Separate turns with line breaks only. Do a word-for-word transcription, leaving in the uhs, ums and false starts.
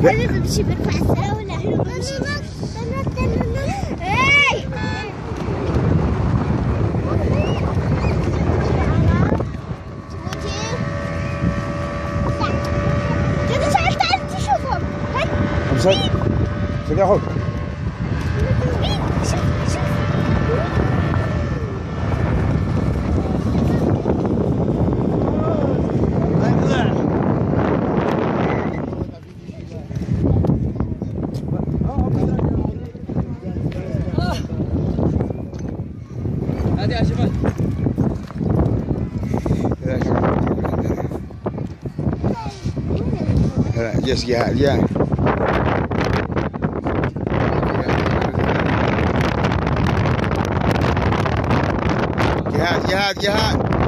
هنا بمشي برفع السلة ولا هنا بمشي؟ هاي كده تعال تعال تشوفهم.
امسك امسك يا اخوك.
شوف شوف
هذه يا شباب.
Yes, yeah, yeah. Jihad, jihad, jihad.